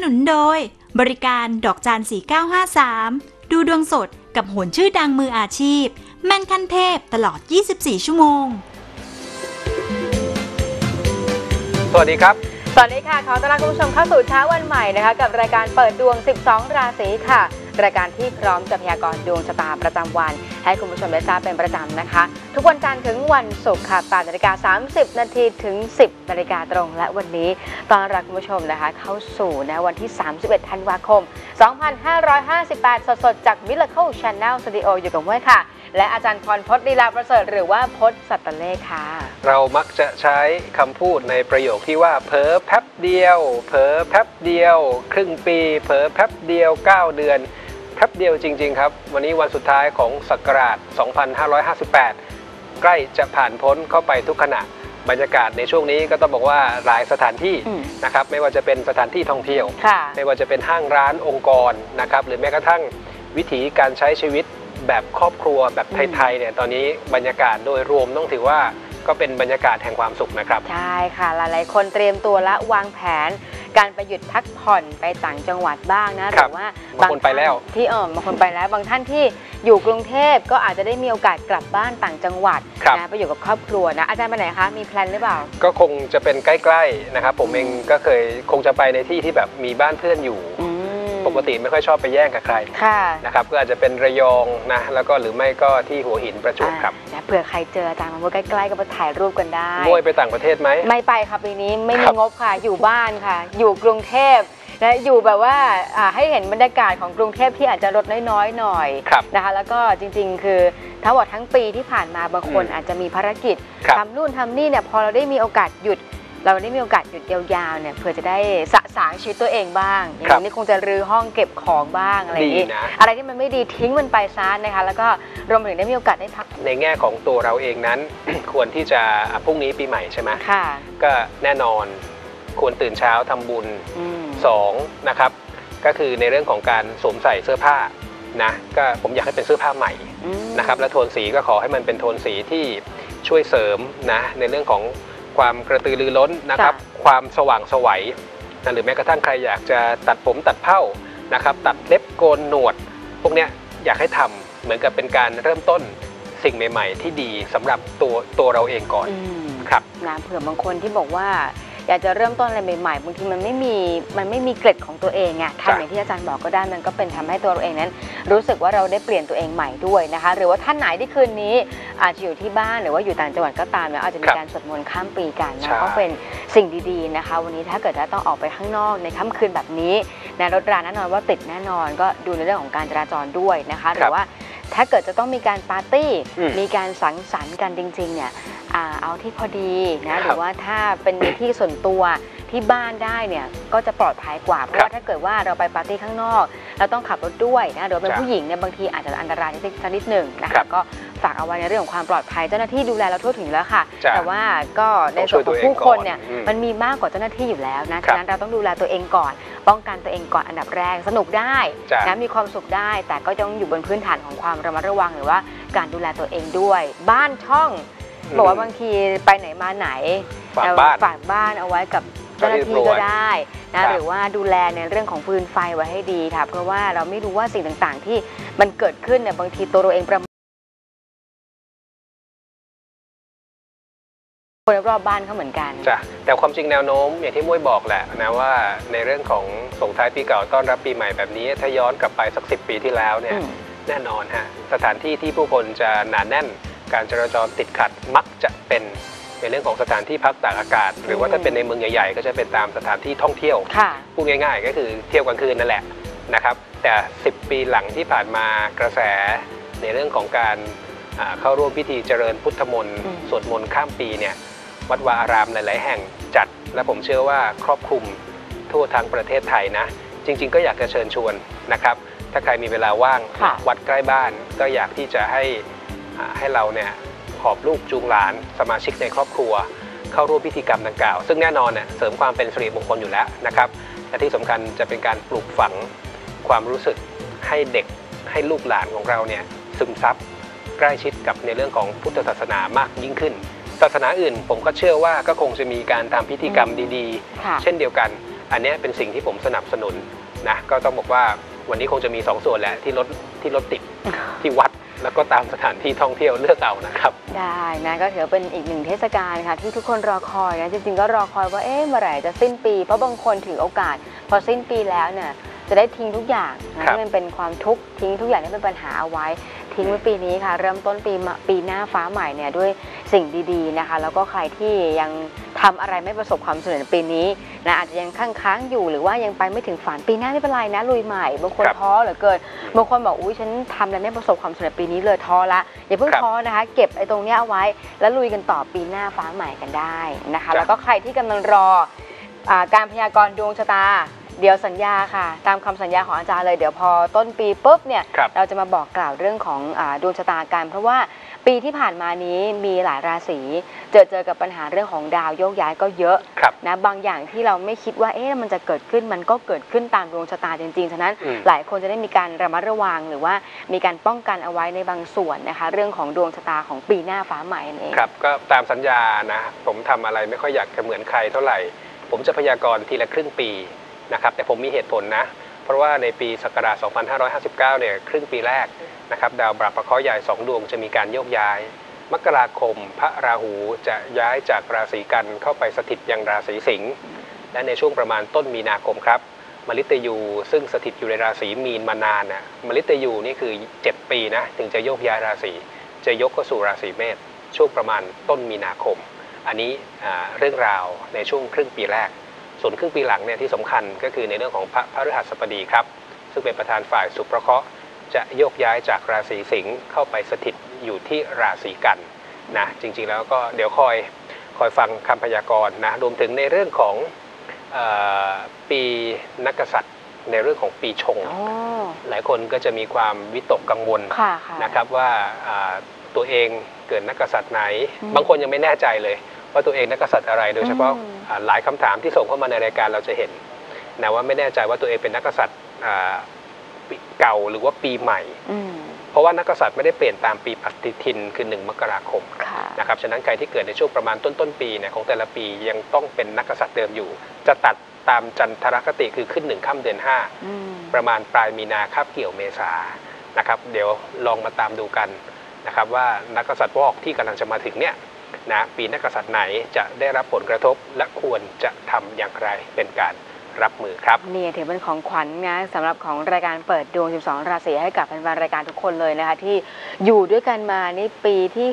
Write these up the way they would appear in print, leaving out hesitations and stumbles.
นุนโดยบริการดอกจาน4953ดูดวงสดกับโหนชื่อดังมืออาชีพแม่นขั้นเทพตลอด24ชั่วโมงสวัสดีครับสวัสดีค่ะขอต้อนรับคุณผู้ชมเข้าสู่เช้าวันใหม่นะคะกับรายการเปิดดวง12ราศีค่ะรายการที่พร้อมจะพยากรณ์ดวงชะตาประจำวันให้คุณผู้ชมได้ทราบเป็นประจำนะคะทุกวันจันทร์ถึงวันศุกร์ค่ะ8:30 นาทีถึง 10 นาฬิกาตรงและวันนี้ต้อนรับคุณผู้ชมนะคะเข้าสู่วันที่31 ธันวาคม 2558 สดๆจาก Miracle Channel Studio อยู่กับเมื่อค่ะและอาจารย์พรพจน์ลีลาประเสริฐหรือว่าพจน์สัตตเลขค่ะเรามักจะใช้คำพูดในประโยคที่ว่าเผลอแป๊บเดียวเผลอแป๊บเดียวครึ่งปีเผลอแป๊บเดียว9 เดือนแป๊บเดียวจริงๆครับวันนี้วันสุดท้ายของศักราช 2558 ใกล้จะผ่านพ้นเข้าไปทุกขณะบรรยากาศในช่วงนี้ก็ต้องบอกว่าหลายสถานที่นะครับไม่ว่าจะเป็นสถานที่ท่องเที่ยวไม่ว่าจะเป็นห้างร้านองค์กรนะครับหรือแม้กระทั่งวิถีการใช้ชีวิตแบบครอบครัวแบบไทยๆเนี่ยตอนนี้บรรยากาศโดยรวมต้องถือว่าก็เป็นบรรยากาศแห่งความสุขนะครับใช่ค่ะหลายๆคนเตรียมตัวและวางแผนการไปหยุดพักผ่อนไปต่างจังหวัดบ้างนะหรือว่าบางคนไปแล้วที่บางคนไปแล้วบางท่านที่อยู่กรุงเทพก็อาจจะได้มีโอกาสกลับบ้านต่างจังหวัดนะไปอยู่กับครอบครัวนะอาจารย์ไปไหนคะมีแพลนหรือเปล่าก็คงจะเป็นใกล้ๆนะครับผมเองก็คงจะไปในที่ที่แบบมีบ้านเพื่อนอยู่ปกติไม่ค่อยชอบไปแย่งกับใครนะครับก็อาจจะเป็นระยองนะแล้วก็หรือไม่ก็ที่หัวหินประจวบครับเผื่อใครเจออาจารย์มาใกล้ๆก็ไปถ่ายรูปกันได้โวยไปต่างประเทศไหมไม่ไปค่ะปีนี้ไม่มีงบค่ะอยู่บ้านค่ะอยู่กรุงเทพและอยู่แบบว่าให้เห็นบรรยากาศของกรุงเทพที่อาจจะลดน้อยๆหน่อยนะคะแล้วก็จริงๆคือทั้งหมดทั้งปีที่ผ่านมาบางคนอาจจะมีภารกิจทำนู่นทำนี่เนี่ยพอเราได้มีโอกาสหยุดเราได้มีโอกาสหยุดยาวๆเนี่ยเพื่อจะได้สะสางชีวิตตัวเองบ้างอย่างนี้คงจะรื้อห้องเก็บของบ้างอะไรอย่างนี้อะไรที่มันไม่ดีทิ้งมันไปซะนะคะแล้วก็รวมถึงได้มีโอกาสได้พักในแง่ของตัวเราเองนั้น ควรที่จะพรุ่งนี้ปีใหม่ใช่ไหมก็แน่นอนควรตื่นเช้าทำบุญ2นะครับก็คือในเรื่องของการสวมใส่เสื้อผ้านะก็ผมอยากให้เป็นเสื้อผ้าใหม่นะครับและโทนสีก็ขอให้มันเป็นโทนสีที่ช่วยเสริมนะในเรื่องของความกระตือรือร้นนะครับความสว่างไสวนะหรือแม้กระทั่งใครอยากจะตัดผมตัดเผ้านะครับตัดเล็บโกนหนวดพวกเนี้ยอยากให้ทำเหมือนกับเป็นการเริ่มต้นสิ่งใหม่ๆที่ดีสำหรับตัวเราเองก่อนครับนะเผื่อบางคนที่บอกว่าอยากจะเริ่มต้นอะไรใหม่ๆบางทีมันไม่มีเกล็ดของตัวเองไงทำอย่างที่อาจารย์บอกก็ได้มันก็เป็นทำให้ตัวเราเองนั้นรู้สึกว่าเราได้เปลี่ยนตัวเองใหม่ด้วยนะคะหรือว่าท่านไหนที่คืนนี้อาจจะอยู่ที่บ้านหรือว่าอยู่ต่างจังหวัดก็ตามแล้วอาจจะมีการสวดมนต์ข้ามปีกันนะก็เป็นสิ่งดีๆนะคะวันนี้ถ้าเกิดว่าต้องออกไปข้างนอกในค่ำคืนแบบนี้นะรถราแน่นอนว่าติดแน่นอนก็ดูในเรื่องของการจราจรด้วยนะคะหรือว่าถ้าเกิดจะต้องมีการปาร์ตี้มีการสังสรรค์กันจริงๆเนี่ยเอาที่พอดีนะหรือว่าถ้าเป็นในที่ส่วนตัวที่บ้านได้เนี่ยก็จะปลอดภัยกว่าเพราะว่าถ้าเกิดว่าเราไปปาร์ตี้ข้างนอกเราต้องขับรถด้วยนะหรือเป็นผู้หญิงเนี่ยบางทีอาจจะอันตรายนิดหนึ่งนะคะก็ฝากเอาไว้ในเรื่องของความปลอดภัยเจ้าหน้าที่ดูแลเราทั่วถึงแล้วค่ะแต่ว่าก็ในส่วนของผู้คนเนี่ยมันมีมากกว่าเจ้าหน้าที่อยู่แล้วนะฉะนั้นเราต้องดูแลตัวเองก่อนป้องกันตัวเองก่อนอันดับแรกสนุกได้นะมีความสุขได้แต่ก็ต้องอยู่บนพื้นฐานของความระมัดระวังหรือว่าการดูแลตัวเองด้วยบ้านช่องบอกว่าบางทีไปไหนมาไหนฝากบ้านเอาไว้กับเจ้าหน้าที่ก็ได้นะหรือว่าดูแลในเรื่องของฟืนไฟไว้ให้ดีค่ะเพราะว่าเราไม่รู้ว่าสิ่งต่างๆที่มันเกิดขึ้นเนี่ยบางทีตัวเราเองประมาทคนรอบบ้านเขาเหมือนกันจ้ะแต่ความจริงแนวโน้มอย่างที่มุ้ยบอกแหละนะว่าในเรื่องของส่งท้ายปีเก่าต้อนรับปีใหม่แบบนี้ถ้าย้อนกลับไปสัก10 ปีที่แล้วเนี่ยแน่นอนฮะสถานที่ที่ผู้คนจะหนาแน่นการจราจรติดขัดมักจะเป็นในเรื่องของสถานที่พักตากอากาศหรือว่าถ้าเป็นในเมืองใหญ่ๆก็จะเป็นตามสถานที่ท่องเที่ยวพูดง่ายๆก็คือเที่ยวกลางคืนนั่นแหละนะครับแต่10 ปีหลังที่ผ่านมากระแสในเรื่องของการเข้าร่วมพิธีเจริญพุทธมนต์สวดมนต์ข้ามปีเนี่ยวัดวาอารามหลายๆแห่งจัดและผมเชื่อว่าครอบคลุมทั่วทั้งประเทศไทยนะจริงๆก็อยากจะเชิญชวนนะครับถ้าใครมีเวลาว่างวัดใกล้บ้านก็อยากที่จะให้เราเนี่ยหอบลูกจูงหลานสมาชิกในครอบครัวเข้าร่วมพิธีกรรมดังกล่าวซึ่งแน่นอนเนี่ยเสริมความเป็นสิริมงคลอยู่แล้วนะครับและที่สำคัญจะเป็นการปลูกฝังความรู้สึกให้เด็กให้ลูกหลานของเราเนี่ยซึมซับใกล้ชิดกับในเรื่องของพุทธศาสนามากยิ่งขึ้นศาสนาอื่นผมก็เชื่อว่าก็คงจะมีการทำพิธีกรรมดีๆเช่นเดียวกันอันนี้เป็นสิ่งที่ผมสนับสนุนนะก็ต้องบอกว่าวันนี้คงจะมี2ส่วนแหละที่รถติดที่วัดแล้วก็ตามสถานที่ท่องเที่ยวเลือกเอานะครับได้นะก็ถือเป็นอีกหนึ่งเทศกาลค่ะที่ทุกคนรอคอยนะจริงๆก็รอคอยว่าเมื่อไหร่จะสิ้นปีเพราะบางคนถือโอกาสพอสิ้นปีแล้วเนี่ยจะได้ทิ้งทุกอย่างนะที่มันเป็นความทุกข์ทิ้งทุกอย่างที่เป็นปัญหาเอาไว้ทิ้งไว้ปีนี้ค่ะเริ่มต้นปีหน้าฟ้าใหม่เนี่ยด้วยสิ่งดีๆนะคะแล้วก็ใครที่ยังทำอะไรไม่ประสบความสำเร็จในปีนี้นะอาจจะยังค้างอยู่หรือว่ายังไปไม่ถึงฝันปีหน้าไม่เป็นไรนะลุยใหม่บางคนท้อเหลือเกินบางคนบอกอุ้ยฉันทำอะไรไม่ประสบความสำเร็จปีนี้เลยท้อละอย่าเพิ่งท้อนะคะเก็บไอ้ตรงนี้เอาไว้แล้วลุยกันต่อปีหน้าฟ้าใหม่กันได้นะคะแล้วก็ใครที่กำลังรอการพยากรณ์ดวงชะตาเดี๋ยวสัญญาค่ะตามคำสัญญาของอาจารย์เลยเดี๋ยวพอต้นปีปุ๊บเนี่ยเราจะมาบอกกล่าวเรื่องของดวงชะตากันเพราะว่าปีที่ผ่านมานี้มีหลายราศีเจอกับปัญหาเรื่องของดาวโยกย้ายก็เยอะนะบางอย่างที่เราไม่คิดว่ามันจะเกิดขึ้นมันก็เกิดขึ้นตามดวงชะตาจริงๆฉะนั้นหลายคนจะได้มีการระมัดระวังหรือว่ามีการป้องกันเอาไว้ในบางส่วนนะคะเรื่องของดวงชะตาของปีหน้าฟ้าใหม่นั่นเองครับก็ตามสัญญานะผมทำอะไรไม่ค่อยอยากจะเหมือนใครเท่าไหร่ผมจะพยากรณ์ทีละครึ่งปีนะครับแต่ผมมีเหตุผลนะเพราะว่าในปีศักราช 2559 เนี่ยครึ่งปีแรกนะครับดาวบาปพระเคราะห์ใหญ่2 ดวงจะมีการโยกย้ายมกราคมพระราหูจะย้ายจากราศีกันเข้าไปสถิตยังราศีสิงห์และในช่วงประมาณต้นมีนาคมครับมฤตยูซึ่งสถิตอยู่ในราศีมีนมานานน่ะมฤตยูนี่คือ7 ปีนะถึงจะโยกย้ายราศีจะยกเข้าสู่ราศีเมษช่วงประมาณต้นมีนาคมอันนี้เรื่องราวในช่วงครึ่งปีแรกส่วนครึ่งปีหลังเนี่ยที่สำคัญก็คือในเรื่องของพระฤหัสบดีครับซึ่งเป็นประธานฝ่ายสุภเคราะห์จะโยกย้ายจากราศีสิงห์เข้าไปสถิตอยู่ที่ราศีกันนะจริงๆแล้วก็เดี๋ยวคอยฟังคำพยากรณ์นะรวมถึงในเรื่องของปีนักกษัตริย์ในเรื่องของปีชงหลายคนก็จะมีความวิตกกังวลนะครับว่าตัวเองเกิดนักกษัตริย์ไหนบางคนยังไม่แน่ใจเลยว่าตัวเองนักกษัตริย์อะไรโดยเฉพาะหลายคำถามที่ส่งเข้ามาในรายการเราจะเห็นนะว่าไม่แน่ใจว่าตัวเองเป็นนักกษัตริย์เก่าหรือว่าปีใหม่เพราะว่านักกษัตริย์ไม่ได้เปลี่ยนตามปีปฏิทินคือ1 มกราคมนะครับฉะนั้นใครที่เกิดในช่วงประมาณต้นปีเนี่ยของแต่ละปียังต้องเป็นนักกษัตริย์เดิมอยู่จะตัดตามจันทรคติคือขึ้น1 ค่ำเดือน 5ประมาณปลายมีนาคาบเกี่ยวเมษานะครับเดี๋ยวลองมาตามดูกันนะครับว่านักกษัตริย์วอกที่กำลังจะมาถึงเนี่ยนะปีนักกษัตริย์ไหนจะได้รับผลกระทบและควรจะทำอย่างไรเป็นการรับมือครับนี่ถือเป็นของขวัญนะสำหรับของรายการเปิดดวง12 ราศีให้กับแฟนๆรายการทุกคนเลยนะคะที่อยู่ด้วยกันมานี่ปีที่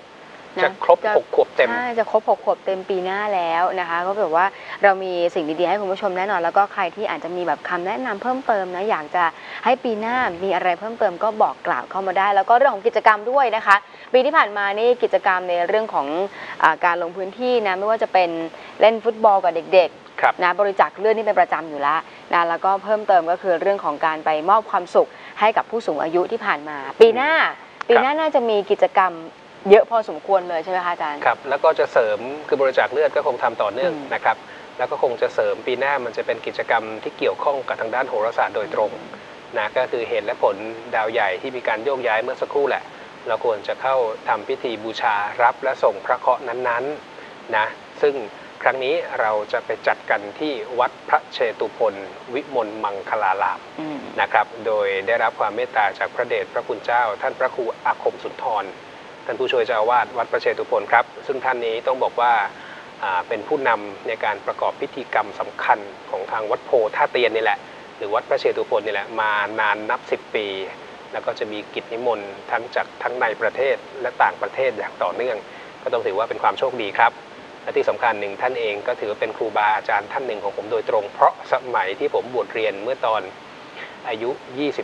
6 จะครบ6 ขวบเต็มจะครบ6 ขวบเต็มปีหน้าแล้วนะคะก็แบบว่าเรามีสิ่งดีๆให้คุณผู้ชมแน่นอนแล้วก็ใครที่อาจจะมีแบบคำแนะนำเพิ่มเติมนะอยากจะให้ปีหน้ามีอะไรเพิ่มเติมก็บอกกล่าวเข้ามาได้แล้วก็เรื่องของกิจกรรมด้วยนะคะปีที่ผ่านมานี่กิจกรรมในเรื่องของการลงพื้นที่นะไม่ว่าจะเป็นเล่นฟุตบอลกับเด็กๆนะบริจาคเลือดนี่เป็นประจำอยู่แล้วนะแล้วก็เพิ่มเติมก็คือเรื่องของการไปมอบความสุขให้กับผู้สูงอายุที่ผ่านมาปีหน้าน่าจะมีกิจกรรมเยอะพอสมควรเลยใช่ไหมคะอาจารย์ครับแล้วก็จะเสริมคือบริจาคเลือดก็คงทำต่อเนื่องนะครับแล้วก็คงจะเสริมปีหน้ามันจะเป็นกิจกรรมที่เกี่ยวข้องกับทางด้านโหราศาสตร์โดยตรงนะก็คือเหตุและผลดาวใหญ่ที่มีการโยกย้ายเมื่อสักครู่แหละเราควรจะเข้าทำพิธีบูชารับและส่งพระเคราะห์นั้นๆนะซึ่งครั้งนี้เราจะไปจัดกันที่วัดพระเชตุพนวิมลมังคลารามนะครับโดยได้รับความเมตตาจากพระเดชพระคุณเจ้าท่านพระครูอาคมสุนทรท่านผู้ช่วยเจ้าอาวาสวัดพระเชตุพนครับซึ่งท่านนี้ต้องบอกว่าเป็นผู้นำในการประกอบพิธีกรรมสำคัญของทางวัดโพท่าเตียนนี่แหละหรือวัดพระเชตุพนนี่แหละมานานนับ10 ปีแล้วก็จะมีกิจนิมนต์ทั้งในประเทศและต่างประเทศอย่างต่อเนื่องก็ต้องถือว่าเป็นความโชคดีครับและที่สำคัญหนึ่งท่านเองก็ถือว่าเป็นครูบาอาจารย์ท่านหนึ่งของผมโดยตรงเพราะสมัยที่ผมบวชเรียนเมื่อตอนอายุ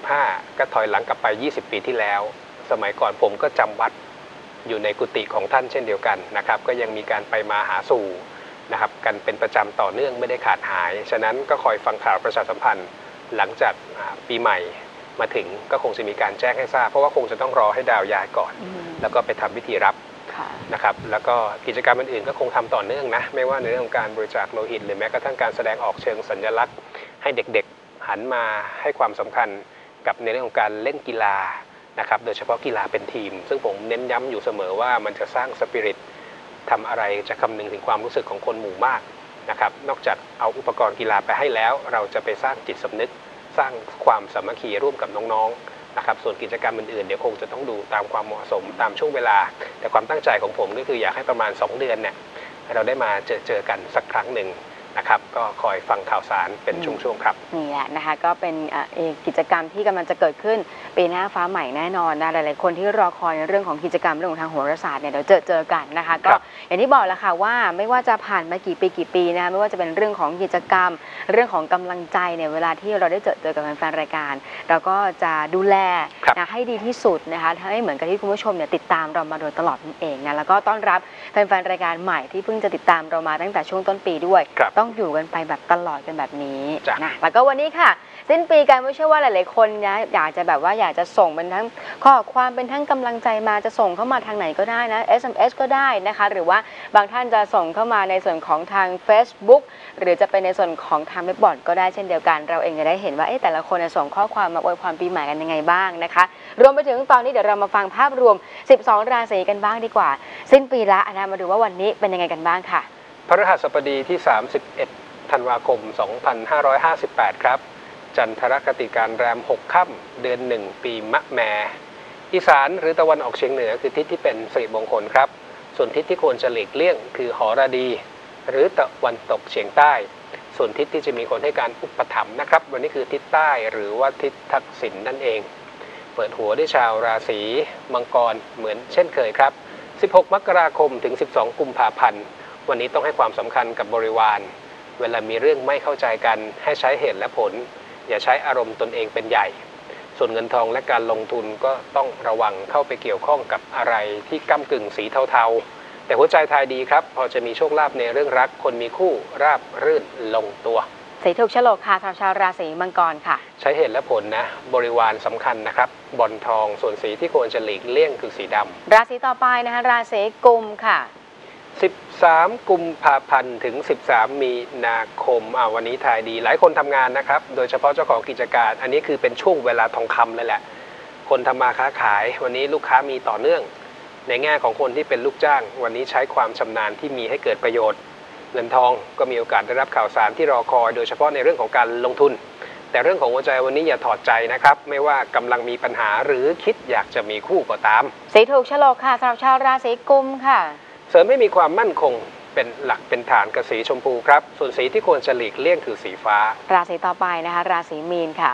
25ก็ถอยหลังกลับไป20 ปีที่แล้วสมัยก่อนผมก็จำวัดอยู่ในกุฏิของท่านเช่นเดียวกันนะครับก็ยังมีการไปมาหาสู่นะครับกันเป็นประจำต่อเนื่องไม่ได้ขาดหายฉะนั้นก็คอยฟังข่าวประชาสัมพันธ์หลังจากปีใหม่มาถึงก็คงจะมีการแจ้งให้ทราบเพราะว่าคงจะต้องรอให้ดาวย้ายก่อนแล้วก็ไปทำพิธีรับนะครับแล้วก็กิจกรรมอื่นๆก็คงทำต่อเนื่องนะไม่ว่าในเรื่องของการบริจาคโลหิตหรือแม้กระทั่งการแสดงออกเชิงสัญลักษณ์ให้เด็กๆหันมาให้ความสำคัญกับในเรื่องของการเล่นกีฬานะครับโดยเฉพาะกีฬาเป็นทีมซึ่งผมเน้นย้ำอยู่เสมอว่ามันจะสร้างสปิริตทำอะไรจะคำนึงถึงความรู้สึกของคนหมู่มากนะครับนอกจากเอาอุปกรณ์กีฬาไปให้แล้วเราจะไปสร้างจิตสำนึกสร้างความสามัคคีร่วมกับน้องๆนะครับส่วนกิจกรรมอื่นๆเดี๋ยวคงจะต้องดูตามความเหมาะสมตามช่วงเวลาแต่ความตั้งใจของผมก็คืออยากให้ประมาณ2เดือนเนี่ยเราได้มาเจอกันสักครั้งหนึ่งนะครับก็คอยฟังข่าวสารเป็นช่วงๆครับนี่แหละนะคะก็เป็นกิจกรรมที่กำลังจะเกิดขึ้นปีหน้าฟ้าใหม่แน่นอนนะหลายๆคนที่รอคอยในเรื่องของกิจกรรมเรื่องของทางโหราศาสตร์เนี่ยเดี๋ยวเจอกันนะคะก็อย่างที่บอกแล้วค่ะว่าไม่ว่าจะผ่านมากี่ปีนะไม่ว่าจะเป็นเรื่องของกิจกรรมเรื่องของกำลังใจเนี่ยเวลาที่เราได้เจอกับแฟนๆรายการเราก็จะดูแลนะให้ดีที่สุดนะคะให้เหมือนกับที่คุณผู้ชมเนี่ยติดตามเรามาโดยตลอดนั่นเองนะแล้วก็ต้อนรับแฟนๆรายการใหม่ที่เพิ่งจะติดตามเรามาตั้งแต่ช่วงต้นปีด้วยต้องอยู่กันไปแบบตลอดกันแบบนี้นะแล้วก็วันนี้ค่ะสิ้นปีกันไม่ใช่ว่าหลายๆคนนะอยากจะแบบว่าอยากจะส่งเป็นทั้งข้อความเป็นทั้งกำลังใจมาจะส่งเข้ามาทางไหนก็ได้นะ SMS ก็ได้นะคะหรือว่าบางท่านจะส่งเข้ามาในส่วนของทาง Facebook หรือจะเป็นในส่วนของทางเว็บบอร์ดก็ได้เช่นเดียวกันเราเองจะได้เห็นว่าแต่ละคนส่งข้อความมาอวยพรปีใหม่กันยังไงบ้างนะคะรวมไปถึงตอนนี้เดี๋ยวเรามาฟังภาพรวม12ราศีกันบ้างดีกว่าสิ้นปีละนะมาดูว่าวันนี้เป็นยังไงกันบ้างค่ะพฤหัสบดีที่31ธันวาคม2558ครับจันทรคติการแรม6ค่ำเดือน1ปีมะแม่อีสานหรือตะวันออกเฉียงเหนือคือทิศที่เป็นสิริมงคลครับส่วนทิศที่ควรจะหลีกเลี่ยงคือหรดีหรือตะวันตกเฉียงใต้ส่วนทิศที่จะมีคนให้การอุปถัมภ์นะครับวันนี้คือทิศใต้หรือว่าทิศทักษิณนั่นเองเปิดหัวด้วยชาวราศีมังกรเหมือนเช่นเคยครับ16มกราคมถึง12กุมภาพันธ์วันนี้ต้องให้ความสำคัญกับบริวารเวลามีเรื่องไม่เข้าใจกันให้ใช้เหตุและผลอย่าใช้อารมณ์ตนเองเป็นใหญ่ส่วนเงินทองและการลงทุนก็ต้องระวังเข้าไปเกี่ยวข้องกับอะไรที่ก้ำกึ่งสีเทาๆแต่หัวใจทายดีครับพอจะมีโชคลาภในเรื่องรักคนมีคู่ราบรื่นลงตัวสีถูกโฉลกค่ะชาวราศีมังกรค่ะใช้เหตุและผลนะบริวารสำคัญนะครับบอลทองส่วนสีที่ควรจะหลีกเลี่ยงคือสีดำราศีต่อไปนะคะราศีกุมค่ะ 13กุมภาพันธ์ถึง13มีนาคมวันนี้ทายดีหลายคนทำงานนะครับโดยเฉพาะเจ้าของกิจการอันนี้คือเป็นช่วงเวลาทองคำเลยแหละคนทำมาค้าขายวันนี้ลูกค้ามีต่อเนื่องในแง่ของคนที่เป็นลูกจ้างวันนี้ใช้ความชำนาญที่มีให้เกิดประโยชน์เงินทองก็มีโอกาสได้รับข่าวสารที่รอคอยโดยเฉพาะในเรื่องของการลงทุนแต่เรื่องของหัวใจวันนี้อย่าถอดใจนะครับไม่ว่ากำลังมีปัญหาหรือคิดอยากจะมีคู่ก็ตามสีถูกโฉลกค่ะสำหรับชาวราศีกุมค่ะเสริมให้มีความมั่นคงเป็นหลักเป็นฐานกับสีชมพูครับส่วนสีที่ควรจะหลีกเลี่ยงคือสีฟ้าราศีต่อไปนะคะราศีมีนค่ะ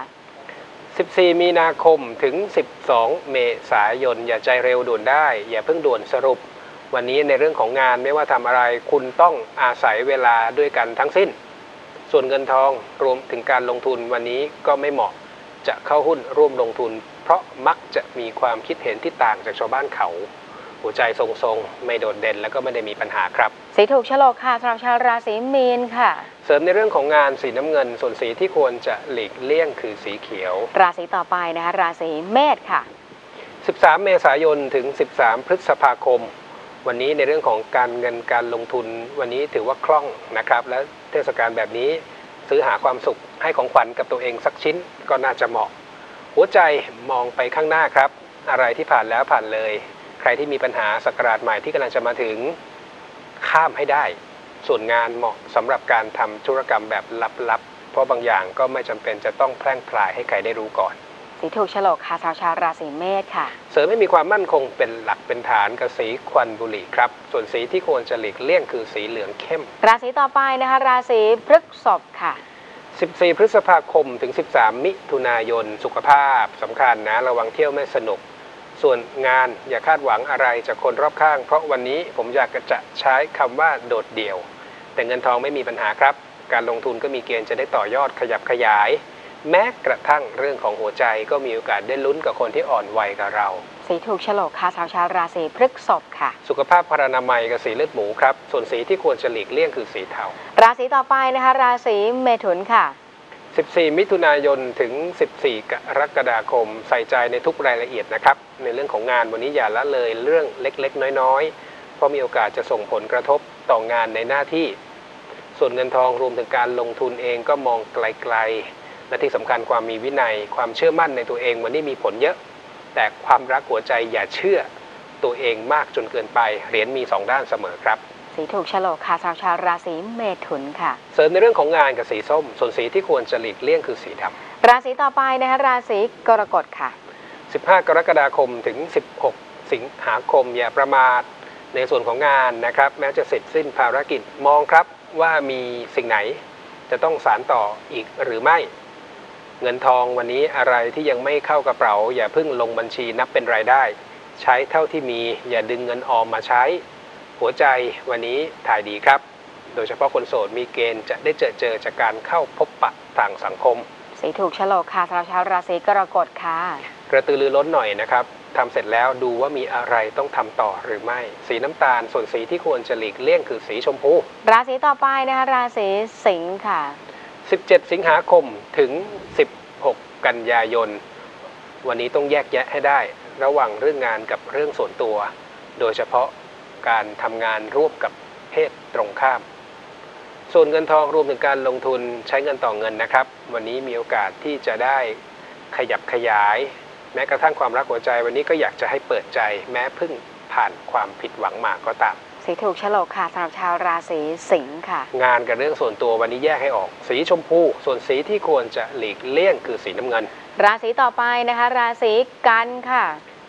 14มีนาคมถึง12เมษายนอย่าใจเร็วด่วนได้อย่าเพิ่งด่วนสรุปวันนี้ในเรื่องของงานไม่ว่าทำอะไรคุณต้องอาศัยเวลาด้วยกันทั้งสิ้นส่วนเงินทองรวมถึงการลงทุนวันนี้ก็ไม่เหมาะจะเข้าหุ้นร่วมลงทุนเพราะมักจะมีความคิดเห็นที่ต่างจากชาวบ้านเขาหัวใจทรงๆไม่โดดเด่นแล้วก็ไม่ได้มีปัญหาครับสีถูกโฉลกค่ะสำหรับชาวราศีมีนค่ะเสริมในเรื่องของงานสีน้ำเงินส่วนสีที่ควรจะหลีกเลี่ยงคือสีเขียวราศีต่อไปนะคะราศีเมษค่ะ 13เมษายนถึง13พฤษภาคมวันนี้ในเรื่องของการเงินการลงทุนวันนี้ถือว่าคล่องนะครับและเทศกาลแบบนี้ซื้อหาความสุขให้ของขวัญกับตัวเองสักชิ้นก็น่าจะเหมาะหัวใจมองไปข้างหน้าครับอะไรที่ผ่านแล้วผ่านเลยใครที่มีปัญหาศักราชใหม่ที่กำลังจะมาถึงข้ามให้ได้ส่วนงานเหมาะสำหรับการทำธุรกรรมแบบลับๆเพราะบางอย่างก็ไม่จำเป็นจะต้องแพร่งพรายให้ใครได้รู้ก่อนสีถูกโฉลกค่ะชาวราศีเมษค่ะเสริมให้มีความมั่นคงเป็นหลักเป็นฐานกับสีควันบุหรี่ครับส่วนสีที่ควรจะหลีกเลี่ยงคือสีเหลืองเข้มราศีต่อไปนะคะราศีพฤษภค่ะ 14พฤษภาคมถึง13มิถุนายนสุขภาพสำคัญนะระวังเที่ยวไม่สนุกส่วนงานอย่าคาดหวังอะไรจากคนรอบข้างเพราะวันนี้ผมอยากจะใช้คำว่าโดดเดี่ยวแต่เงินทองไม่มีปัญหาครับการลงทุนก็มีเกณฑ์จะได้ต่อยอดขยับขยายแม้กระทั่งเรื่องของหัวใจก็มีโอกาสได้ลุ้นกับคนที่อ่อนวัยกับเราสีถูกโฉลกค่ะชาวราศีพฤษภค่ะสุขภาพพรรณนามัยกับสีเลือดหมูครับส่วนสีที่ควรจะหลีกเลี่ยงคือสีเทาราศีต่อไปนะคะราศีเมถุนค่ะ 14มิถุนายนถึง14กรกฎาคมใส่ใจในทุกรายละเอียดนะครับในเรื่องของงานวันนี้อย่าละเลยเรื่องเล็กๆน้อยๆเพราะมีโอกาสจะส่งผลกระทบต่องานในหน้าที่ส่วนเงินทองรวมถึงการลงทุนเองก็มองไกลๆและที่สำคัญความมีวินัยความเชื่อมั่นในตัวเองวันนี้มีผลเยอะแต่ความรักหัวใจอย่าเชื่อตัวเองมากจนเกินไปเหรียญมี2ด้านเสมอครับสสีถูกโฉลกค่ะสำหรับชาวราศีเมถุนค่ะเสริมในเรื่องของงานกับสีส้มส่วนสีที่ควรจะหลีกเลี่ยงคือสีดำราศีต่อไปนะคะราศีกรกฎค่ะ 15 กรกฎาคมถึง16 สิงหาคมอย่าประมาทในส่วนของงานนะครับแม้จะเสร็จสิ้นภารกิจมองครับว่ามีสิ่งไหนจะต้องสานต่ออีกหรือไม่เงินทองวันนี้อะไรที่ยังไม่เข้ากระเป๋าอย่าเพิ่งลงบัญชีนับเป็นรายได้ใช้เท่าที่มีอย่าดึงเงินออมมาใช้หัวใจวันนี้ถ่ายดีครับโดยเฉพาะคนโสดมีเกณฑ์จะได้เจอจากการเข้าพบปะทางสังคมสีถูกโฉลกค่ะสำหรับชาวราศีกรกฎค่ะกระตือรือร้นหน่อยนะครับทำเสร็จแล้วดูว่ามีอะไรต้องทำต่อหรือไม่สีน้ำตาลส่วนสีที่ควรจะหลีกเลี่ยงคือสีชมพูราศีต่อไปนะคะราศีสิงค์ค่ะ 17 สิงหาคมถึง16 กันยายนวันนี้ต้องแยกแยะให้ได้ระหว่างเรื่องงานกับเรื่องส่วนตัวโดยเฉพาะการทำงานร่วมกับเพศตรงข้ามส่วนเงินทองรวมถึงการลงทุนใช้เงินต่อเงินนะครับวันนี้มีโอกาสที่จะได้ขยับขยายแม้กระทั่งความรักหัวใจวันนี้ก็อยากจะให้เปิดใจแม้เพิ่งผ่านความผิดหวังมาก็ตามสีถูกโฉลกค่ะสำหรับชาวราศีสิงค์ค่ะงานกับเรื่องส่วนตัววันนี้แยกให้ออกสีชมพูส่วนสีที่ควรจะหลีกเลี่ยงคือสีน้ำเงินราศีต่อไปนะคะราศีกันค่ะ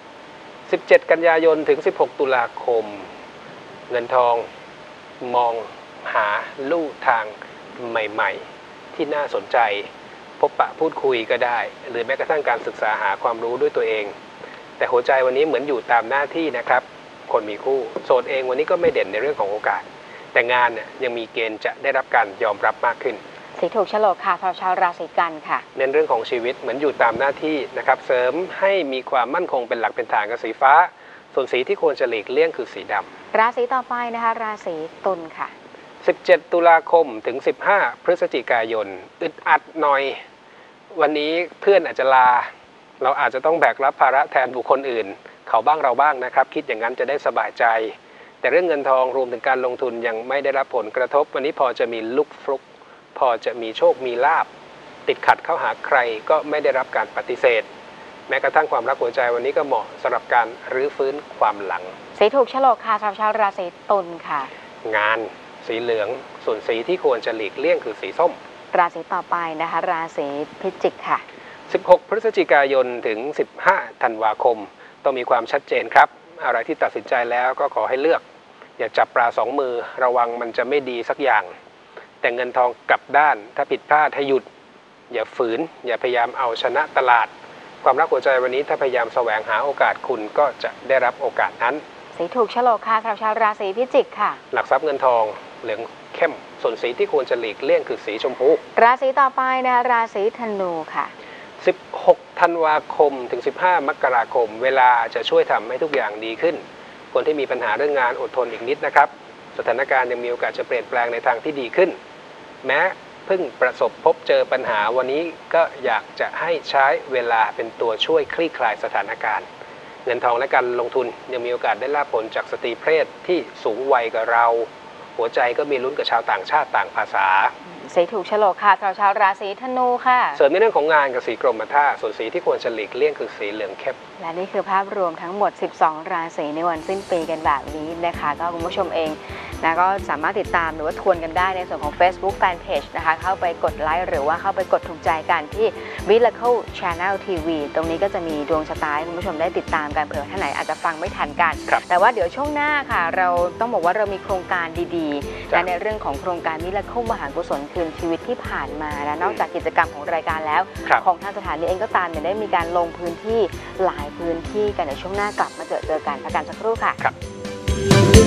17 กันยายนถึง16 ตุลาคมเงินทองมองหาลู่ทางใหม่ๆที่น่าสนใจพบปะพูดคุยก็ได้หรือแม้กระทั่งการศึกษาหาความรู้ด้วยตัวเองแต่หัวใจวันนี้เหมือนอยู่ตามหน้าที่นะครับคนมีคู่โสดเองวันนี้ก็ไม่เด่นในเรื่องของโอกาสแต่งานเนี่ยยังมีเกณฑ์จะได้รับการยอมรับมากขึ้นสีถูกโฉลกค่ะสำหรับชาวราศีกันค่ะเน้นเรื่องของชีวิตเหมือนอยู่ตามหน้าที่นะครับเสริมให้มีความมั่นคงเป็นหลักเป็นฐานกับสีฟ้าส่วนสีที่ควรจะหลีกเลี่ยงคือสีดำราศีต่อไปนะคะราศีตุลค่ะ 17 ตุลาคมถึง15 พฤศจิกายนอึดอัดหน่อยวันนี้เพื่อนอาจจะลาเราอาจจะต้องแบกรับภาระแทนบุคคลอื่นเขาบ้างเราบ้างนะครับคิดอย่างนั้นจะได้สบายใจแต่เรื่องเงินทองรวมถึงการลงทุนยังไม่ได้รับผลกระทบวันนี้พอจะมีลุกฟลุกพอจะมีโชคมีลาภติดขัดเข้าหาใครก็ไม่ได้รับการปฏิเสธแม้กระทั่งความรักหัวใจวันนี้ก็เหมาะสำหรับการรื้อฟื้นความหลังสีถูกโฉลกค่ะสำหรับชาวราศีตุลค่ะงานสีเหลืองส่วนสีที่ควรจะหลีกเลี่ยงคือสีส้มราศีต่อไปนะคะราศีพิจิกค่ะ 16 พฤศจิกายนถึง15 ธันวาคมต้องมีความชัดเจนครับอะไรที่ตัดสินใจแล้วก็ขอให้เลือกอย่าจับปลาสองมือระวังมันจะไม่ดีสักอย่างแต่เงินทองกลับด้านถ้าผิดพลาดให้หยุดอย่าฝืนอย่าพยายามเอาชนะตลาดความรักหัวใจวันนี้ถ้าพยายามแสวงหาโอกาสคุณก็จะได้รับโอกาสนั้นสีถูกโฉลกค่ะสำหรับชาวราศีพิจิกค่ะหลักทรัพย์เงินทองเหลืองเข้มส่วนสีที่ควรจะหลีกเลี่ยงคือสีชมพูราศีต่อไปนะราศีธนูค่ะ 16 ธันวาคมถึง15 มกราคมเวลาจะช่วยทำให้ทุกอย่างดีขึ้นคนที่มีปัญหาเรื่องงานอดทนอีกนิดนะครับสถานการณ์ยังมีโอกาสจะเปลี่ยนแปลงในทางที่ดีขึ้นแม้เพิ่งประสบพบเจอปัญหาวันนี้ก็อยากจะให้ใช้เวลาเป็นตัวช่วยคลี่คลายสถานการณ์เงินทองและการลงทุนยังมีโอกาสได้ลาภผลจากสตรีเพศที่สูงวัยกับเราหัวใจก็มีลุ้นกับชาวต่างชาติต่างภาษาสีถูกโฉลกค่ะชาวราศีธนูค่ะเสริมในเรื่องของงานกับสีกรมท่าส่วนสีที่ควรจะหลีกเลี่ยงคือสีเหลืองเข้มและนี่คือภาพรวมทั้งหมด12ราศีในวันสิ้นปีกันแบบนี้นะคะก็คุณผู้ชมเองนะก็สามารถติดตามหรือว่าทวนกันได้ในส่วนของ Facebook Fanpage นะคะเข้าไปกดไลค์หรือว่าเข้าไปกดถูกใจกันที่ Miracle Channel TV ตรงนี้ก็จะมีดวงชะตาให้คุณผู้ชมได้ติดตามกันเผื่อท่านไหนอาจจะฟังไม่ทันกันแต่ว่าเดี๋ยวช่วงหน้าค่ะเราต้องบอกว่าเรามีโครงการดีๆและในเรื่องของโครงการ Miracle มหากุศลคืนชีวิตที่ผ่านมาและนอกจากกิจกรรมของรายการแล้วของทางสถานีเองก็ตามได้มีการลงพื้นที่หลายพื้นที่กันในช่วงหน้ากลับมาเจอกันพักกันสักครู่ค่ะ